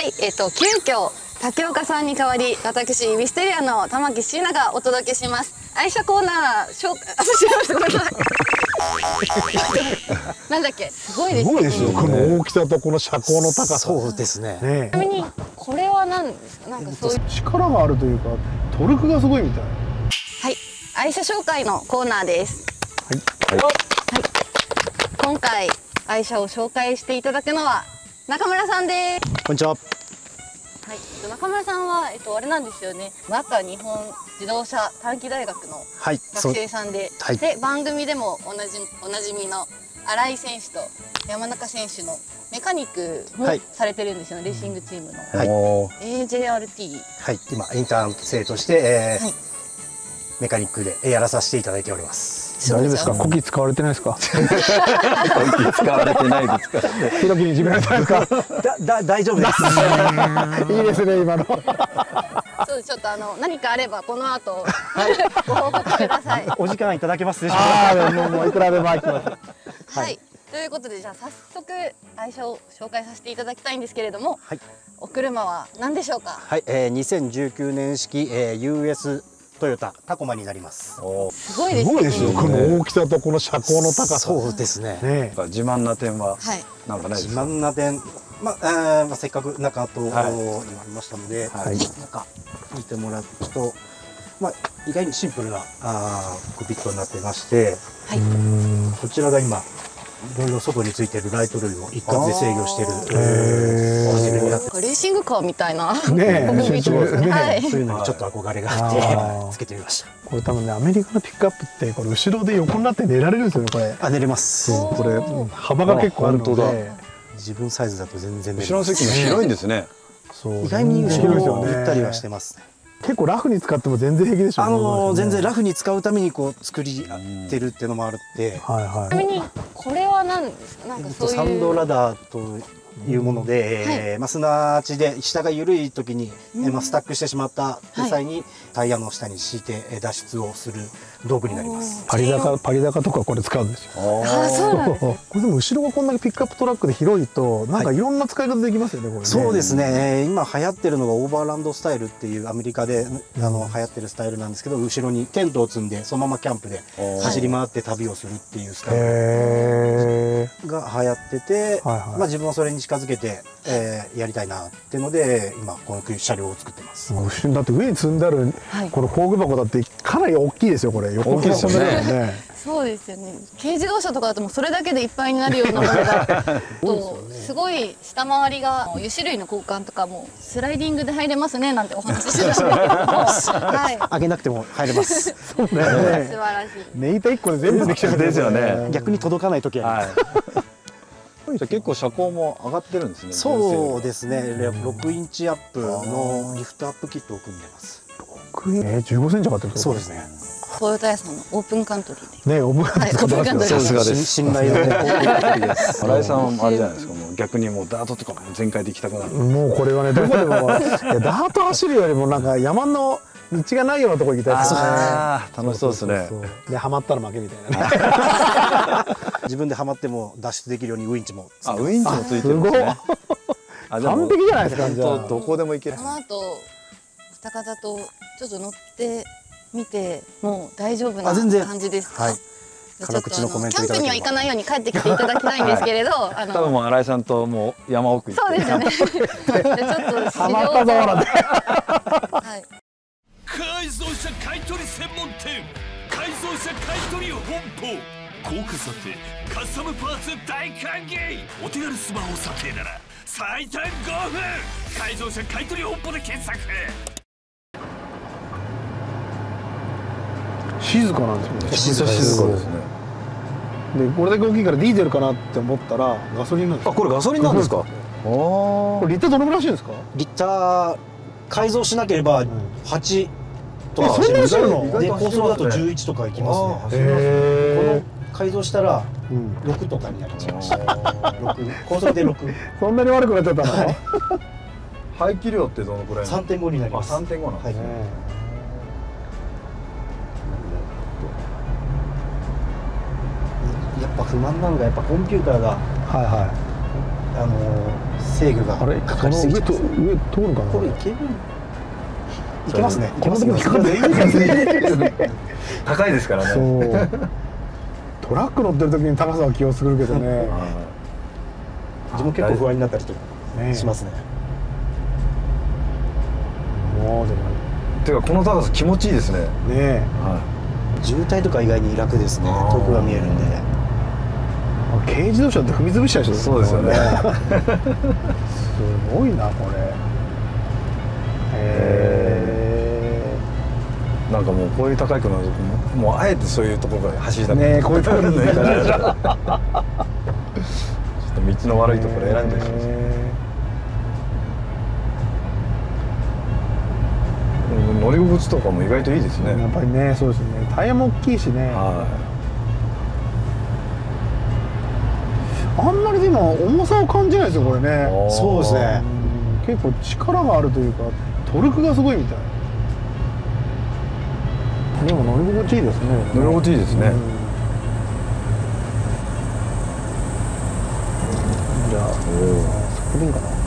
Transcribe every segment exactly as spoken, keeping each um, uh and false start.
、えっと急遽竹岡さんに代わり私ウィステリアの玉木椎名がお届けします。愛車コーナー紹介あ、知りました。ごめんなさい。なんだっけ、すごいですね。 すごいですよ。この大きさとこの車高の高さ。 そうですね。 ちなみにこれは何ですか。なんかそういう力があるというかトルクがすごいみたい。 はい、愛車紹介のコーナーです。 はい。 はい。今回愛車を紹介していただくのは中村さんです。 こんにちは。 はい、中村さんは、えっと、あれなんですよね。中日本自動車短期大学の学生さんで、はい、で番組でもおなじおなじみの新井選手と山中選手のメカニックもされてるんですよね、はい、レーシングチームの、はい、エージェーアールティー。 はい、今インターン生として、えーはい、メカニックでやらさせていただいております。 大丈夫ですか。コキ使われてないですか。 コキ使われてないですか。 ひろきに自分ですか。 だだ大丈夫です。 いいですね今の。 そうです。ちょっとあの何かあればこの後ご報告ください。 お時間いただけますでしょうか。 ああ、もうもういくらでも入ってます。 はい。ということで、じゃあ早速愛車を紹介させていただきたいんですけれども、はい、お車は何でしょうか。 はい、えー、にせんじゅうきゅうねん式、えー、ユーエストヨタタコマになります。 すごいですね。 すごいですよ。この大きさとこの車高の高さ。 そうですね。 ね、 自慢な点はなんかないですか。 自慢な点、まあ、まあせっかく中と言われましたので、はい、中見てもらうと、まあ意外にシンプルなあコックピットになってまして、はい、こちらが今。いろいろ外についてるライト類を一括で制御してる。 レーシングカーみたいな。 ね、 そういうのにちょっと憧れがあってつけてみました。 これ多分ね、アメリカのピックアップってこれ後ろで横になって寝られるんですよね。これ。 あ、寝れます。 これ幅が結構あるので、 自分サイズだと全然寝れます。 後ろの席も広いんですね。 そう、意外に後ろもゆったりはしてますね。 結構ラフに使っても全然平気でしょ。 あの全然ラフに使うためにこう作りてるっていうのもあるって。 はいはい。 ちなみにこれは何ですか。なんかそういう。 サンドラダーというもので、まあ砂地で下が緩い時に、まあスタックしてしまった際にタイヤの下に敷いて脱出をする道具になります。 パリ高パリ高とかこれ使うんですよ。 ああ、そうなんですね。 これでも後ろがこんだけピックアップトラックで広いとなんかいろんな使い方できますよね。これ。 そうですね。今流行ってるのがオーバーランドスタイルっていうアメリカであの流行ってるスタイルなんですけど、後ろにテントを積んでそのままキャンプで走り回って旅をするっていうスタイルが流行ってて、まあ自分はそれに近づけて、えー、やりたいなっていうので今この車両を作ってます。 だって上に積んであるこの工具箱だってかなり大きいですよ。これ横から積んでるからね。 そうですよね。軽自動車とかだともうそれだけでいっぱいになるようなものがとすごい下回りが油脂類の交換とかもスライディングで入れますねなんてお話ししてたんですけども、はい、 上げなくても入れます。 そうね。素晴らしい。 ネイタ一個で全部できちゃうんですよね。 逆に届かない時あります。 結構車高も上がってるんですね。 そうですね。ろくインチアップのリフトアップキットを組んでます。 ろくインチ、えー、じゅうごセンチ上がってる。 そうですね。 トヨタ屋さんのオープンカントリーで。 ね、オープンカントリー。 さすがです。 信頼のオープンカントリーです。 新井さんあれじゃないですか。もう逆にもうダートとかも全開で行きたくなる。 もうこれはね、どこでもいやダート走るよりもなんか山の道がないようなところ行きたいですね。 ああ、楽しそうですね。 でハマったら負けみたいなね。 自分でハマっても脱出できるようにウインチも。 あ、ウインチもついてるんですね。 完璧じゃないですか。じゃあどこでも行ける。 この後二方とちょっと乗ってみてもう大丈夫な感じですか。はい。 辛口のコメントいただければ。 キャンプには行かないように帰ってきていただきたいんですけれど、 あの多分もう新井さんともう山奥行って。 そうですよね。ちょっとハマったぞほらね。 はい。 改造車買取専門店改造車買取本舗高価査定カスタムパーツ大歓迎お手軽スマホ査定なら最短ごふん改造車買取本舗で検索。 静かなんですよね。 静かですね。 でこれだけ大きいからディーゼルかなって思ったらガソリンなんです。 あ、これガソリンなんですか。 これリッターどのぐらいらしいんですか。 リッター改造しなければはちとかそんな走るので、高速だとじゅういちとかいきますね。この改造したらろくとかになっちゃいました。高速でろく。 そんなに悪くなっちゃったの。 排気量ってどのくらい。 さんてんごになります。 さんてんごなんですね。 やっぱ不満なのがやっぱコンピューターがはいはいあの制御があれかかりすぎてます。 上と上通るかな。 これいける。いけますね。 この時も引っかかって高いですからね。 そう。トラック乗ってる時に高さは気をするけどね。 自分結構不安になったりとかしますね。 もうでも。 てかこの高さ気持ちいいですね。 ね。 渋滞とか意外に楽ですね。遠くが見えるんで。 軽自動車って踏み潰しちゃうでしょ。 そうですよね。 すごいなこれ。へえ。なんかもうこういう高い車のとこももうあえてそういうところから走りたくない。ねえこういうところにね。ちょっと道の悪いところ選んじゃいそうですね。乗り心地とかも意外といいですね。やっぱりね、そうですね。タイヤも大きいしね。はい。あんまりでも重さを感じないですよこれね。 そうですね。 結構力があるというかトルクがすごいみたい。でも乗り心地いいですね。乗り心地いいですね。じゃあそこでいいかな。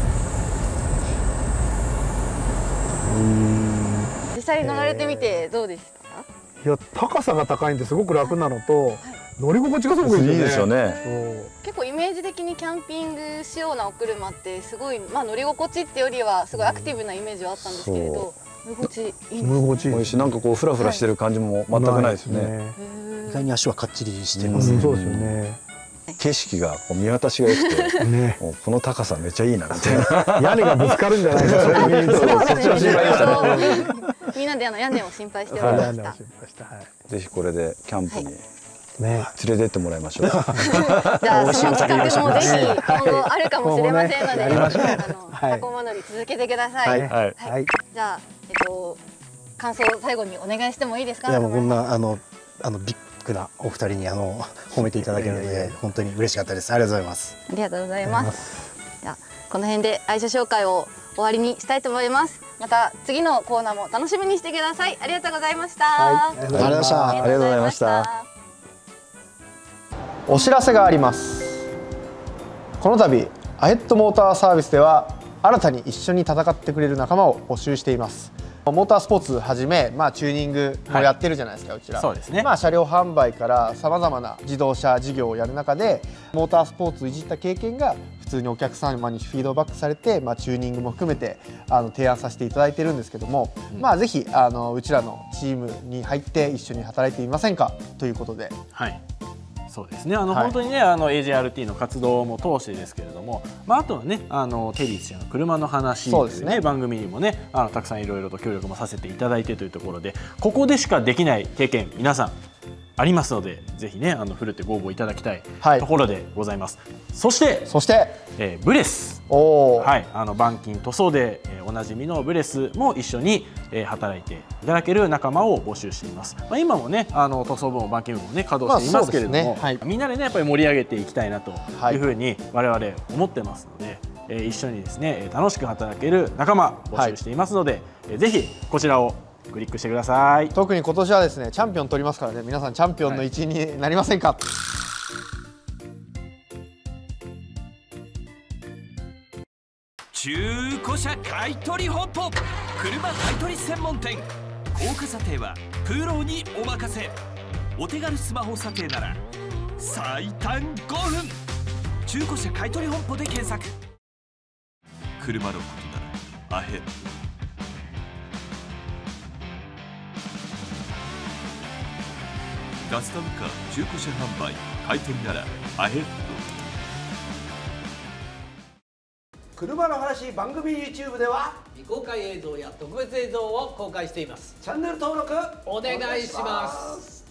実際に乗られてみてどうでした？ いや高さが高いんですごく楽なのと。乗り心地がすごくいいですよね。 結構イメージ的にキャンピング仕様なお車ってすごい、まあ、乗り心地ってよりはすごいアクティブなイメージはあったんですけれど、乗り心地いいですね。乗り心地いいし、なんかこうフラフラしてる感じも全くないですね。 意外に足はかっちりしてますね。 そうですよね。 景色がこう見渡しが良くて、ね、もうこの高さめっちゃいいなみたいな。 屋根がぶつかるんじゃないか。そっちの心配でしたね。 みんなであの屋根を心配しておりました。 ぜひこれでキャンプに。ね、連れてってもらいましょう。じゃあその企画もぜひ今後あるかもしれませんので、あのタコマ乗り続けてください。はい。じゃあえっと感想を最後にお願いしてもいいですか。 いやもうこんなあのあのビッグなお二人にあの褒めていただけるので本当に嬉しかったです。ありがとうございます。 ありがとうございます。じゃあこの辺で愛車紹介を終わりにしたいと思います。また次のコーナーも楽しみにしてください。ありがとうございました。 ありがとうございました。 ありがとうございました。 お知らせがあります。この度アヘッドモーターサービスでは新たに一緒に戦ってくれる仲間を募集しています。モータースポーツはじめ、まあ、チューニングもやってるじゃないですか、はい、うちら。そうですね。まあ、車両販売からさまざまな自動車事業をやる中でモータースポーツをいじった経験が普通にお客様にフィードバックされて、まあ、チューニングも含めてあの提案させていただいてるんですけども、うん、まあぜひあのうちらのチームに入って一緒に働いてみませんかということで。 はい、そうですね。あの、はい、本当にね、あの エージェーアールティー の活動も通してですけれども、まああとはね、あのテリーちゃんの車の話というね、ね番組にもね、あのたくさんいろいろと協力もさせていただいてというところで、ここでしかできない経験皆さんありますので、ぜひね、あのふるってご応募いただきたいところでございます。はい、そして、そして、えー、ブレス、はい、あの板金塗装で、えー、おなじみのブレスも一緒に、えー、働いていただける仲間を募集しています。まあ今もね、あの塗装部も板金部もね稼働していますけれども、まあね、はい、みんなでねやっぱり盛り上げていきたいなというふうに我々思ってますので、えー、一緒にですね楽しく働ける仲間募集していますので、はい、えー、ぜひこちらをクリックしてください。 特に今年はですねチャンピオン取りますからね、皆さんチャンピオンの一員になりませんか。はい、 中古車買取本舗、車買取専門店。高価査定はプロにお任せ。お手軽スマホ査定なら最短ごふん。中古車買取本舗で検索。車のことならアヘッド。カスタムカー中古車販売買取ならアヘッド。 車の話番組 YouTube では未公開映像や特別映像を公開しています。 チャンネル登録お願いします。